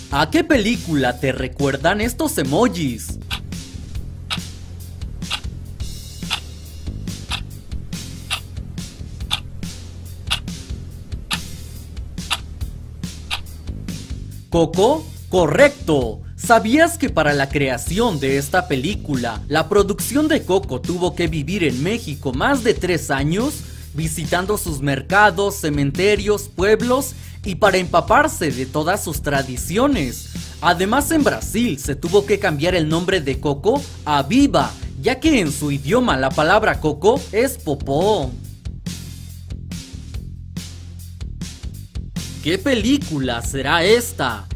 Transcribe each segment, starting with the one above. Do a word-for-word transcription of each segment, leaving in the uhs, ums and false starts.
¿A qué película te recuerdan estos emojis? ¿Coco? ¡Correcto! ¿Sabías que para la creación de esta película, la producción de Coco tuvo que vivir en México más de tres años, visitando sus mercados, cementerios, pueblos y para empaparse de todas sus tradiciones? Además, en Brasil se tuvo que cambiar el nombre de Coco a Viva, ya que en su idioma la palabra Coco es popó. ¿Qué película será esta?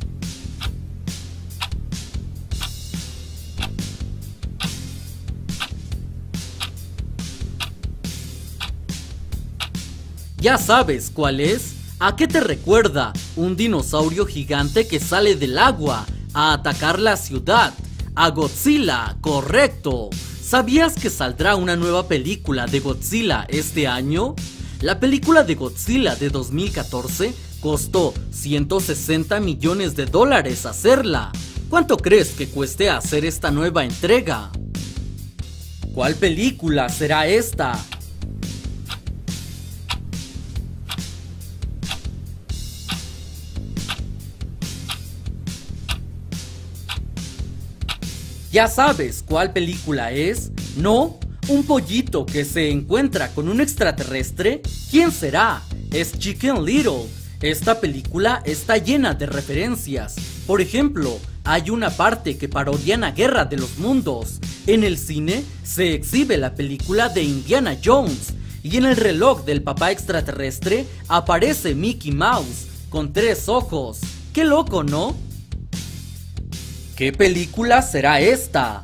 ¿Ya sabes cuál es? ¿A qué te recuerda? Un dinosaurio gigante que sale del agua a atacar la ciudad. A Godzilla, correcto. ¿Sabías que saldrá una nueva película de Godzilla este año? La película de Godzilla de dos mil catorce costó ciento sesenta millones de dólares hacerla. ¿Cuánto crees que cueste hacer esta nueva entrega? ¿Cuál película será esta? ¿Ya sabes cuál película es? ¿No? ¿Un pollito que se encuentra con un extraterrestre? ¿Quién será? Es Chicken Little. Esta película está llena de referencias. Por ejemplo, hay una parte que parodia la Guerra de los Mundos. En el cine se exhibe la película de Indiana Jones. Y en el reloj del papá extraterrestre aparece Mickey Mouse con tres ojos. ¡Qué loco!, ¿no? ¿Qué película será esta?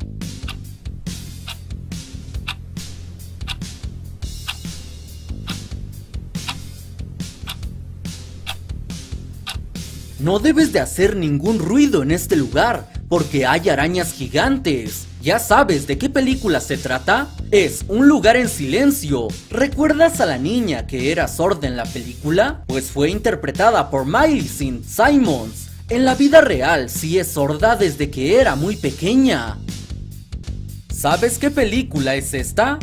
No debes de hacer ningún ruido en este lugar, porque hay arañas gigantes. ¿Ya sabes de qué película se trata? Es Un lugar en silencio. ¿Recuerdas a la niña que era sorda en la película? Pues fue interpretada por Miley Cyrus. En la vida real sí es sorda desde que era muy pequeña. ¿Sabes qué película es esta?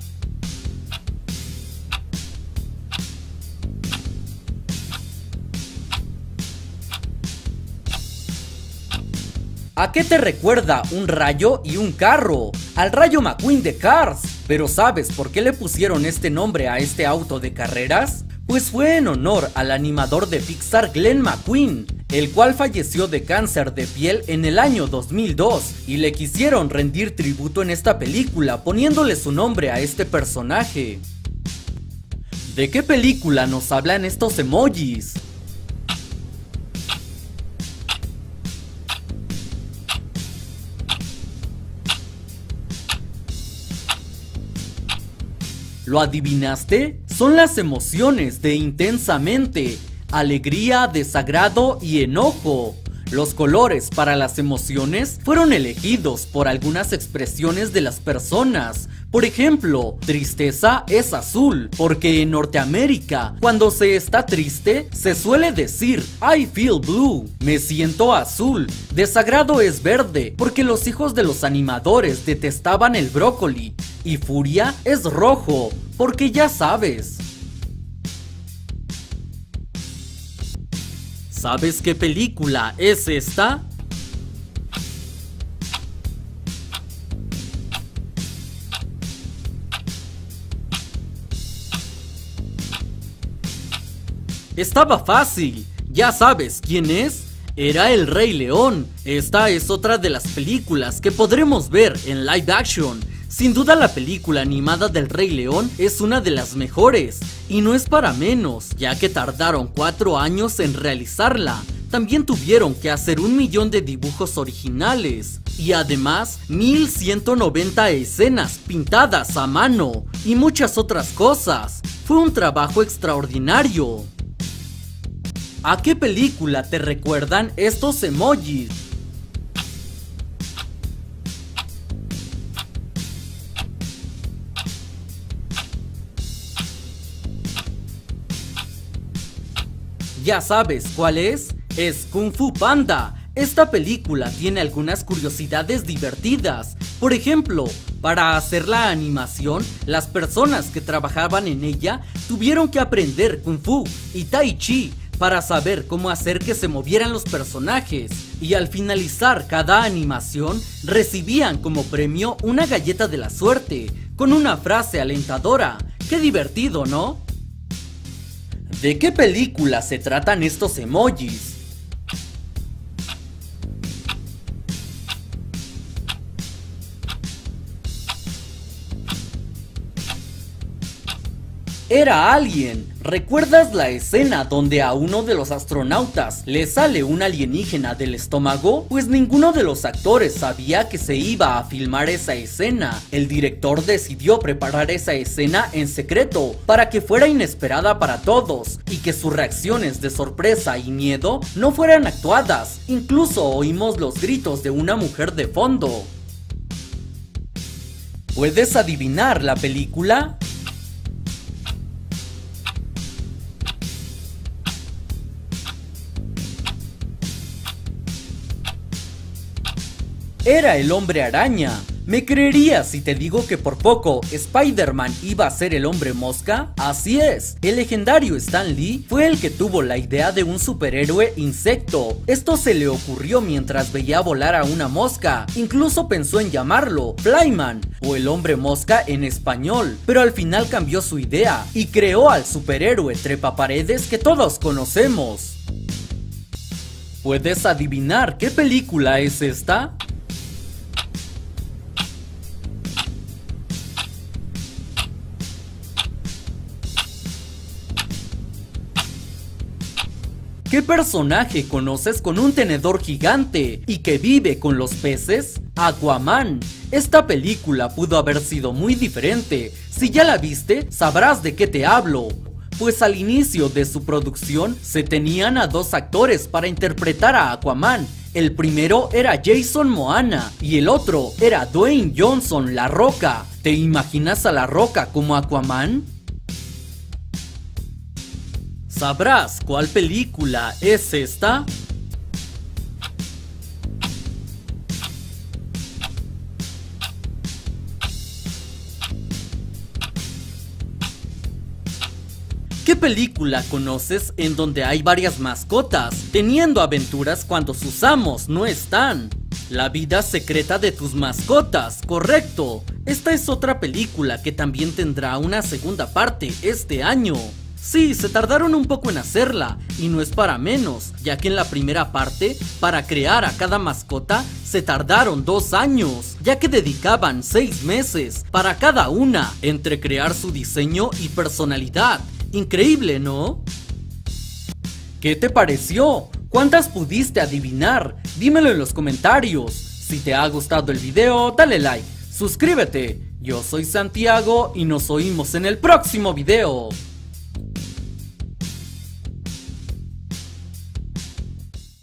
¿A qué te recuerda un rayo y un carro? Al Rayo McQueen de Cars. ¿Pero sabes por qué le pusieron este nombre a este auto de carreras? Pues fue en honor al animador de Pixar Glenn McQueen, el cual falleció de cáncer de piel en el año dos mil dos, y le quisieron rendir tributo en esta película poniéndole su nombre a este personaje. ¿De qué película nos hablan estos emojis? ¿Lo adivinaste? Son las emociones de Intensamente: alegría, desagrado y enojo. Los colores para las emociones fueron elegidos por algunas expresiones de las personas. Por ejemplo, tristeza es azul, porque en Norteamérica, cuando se está triste, se suele decir I feel blue, me siento azul. Desagrado es verde, porque los hijos de los animadores detestaban el brócoli. Y furia es rojo, porque ya sabes. ¿Sabes qué película es esta? Estaba fácil, ya sabes quién es. Era el Rey León. Esta es otra de las películas que podremos ver en live action. Sin duda la película animada del Rey León es una de las mejores, y no es para menos, ya que tardaron cuatro años en realizarla. También tuvieron que hacer un millón de dibujos originales, y además mil ciento noventa escenas pintadas a mano, y muchas otras cosas. Fue un trabajo extraordinario. ¿A qué película te recuerdan estos emojis? ¿Ya sabes cuál es? es Kung Fu Panda. Esta película tiene algunas curiosidades divertidas. Por ejemplo, para hacer la animación, las personas que trabajaban en ella tuvieron que aprender Kung Fu y Tai Chi para saber cómo hacer que se movieran los personajes. Y al finalizar cada animación, recibían como premio una galleta de la suerte, con una frase alentadora. ¡Qué divertido!, ¿no? ¿De qué película se tratan estos emojis? Era Alien. ¿Recuerdas la escena donde a uno de los astronautas le sale un alienígena del estómago? Pues ninguno de los actores sabía que se iba a filmar esa escena. El director decidió preparar esa escena en secreto para que fuera inesperada para todos y que sus reacciones de sorpresa y miedo no fueran actuadas. Incluso oímos los gritos de una mujer de fondo. ¿Puedes adivinar la película? Era el Hombre Araña. ¿Me creerías si te digo que por poco Spider-Man iba a ser el Hombre Mosca? Así es, el legendario Stan Lee fue el que tuvo la idea de un superhéroe insecto. Esto se le ocurrió mientras veía volar a una mosca. Incluso pensó en llamarlo Flyman o el Hombre Mosca en español, pero al final cambió su idea y creó al superhéroe trepaparedes que todos conocemos. ¿Puedes adivinar qué película es esta? ¿Qué personaje conoces con un tenedor gigante y que vive con los peces? Aquaman. Esta película pudo haber sido muy diferente. Si ya la viste, sabrás de qué te hablo. Pues al inicio de su producción se tenían a dos actores para interpretar a Aquaman. El primero era Jason Momoa y el otro era Dwayne Johnson, La Roca. ¿Te imaginas a La Roca como Aquaman? ¿Sabrás cuál película es esta? ¿Qué película conoces en donde hay varias mascotas teniendo aventuras cuando sus amos no están? La vida secreta de tus mascotas, correcto. Esta es otra película que también tendrá una segunda parte este año. Sí, se tardaron un poco en hacerla, y no es para menos, ya que en la primera parte, para crear a cada mascota, se tardaron dos años, ya que dedicaban seis meses para cada una, entre crear su diseño y personalidad. Increíble, ¿no? ¿Qué te pareció? ¿Cuántas pudiste adivinar? Dímelo en los comentarios. Si te ha gustado el video, dale like, suscríbete. Yo soy Santiago y nos oímos en el próximo video.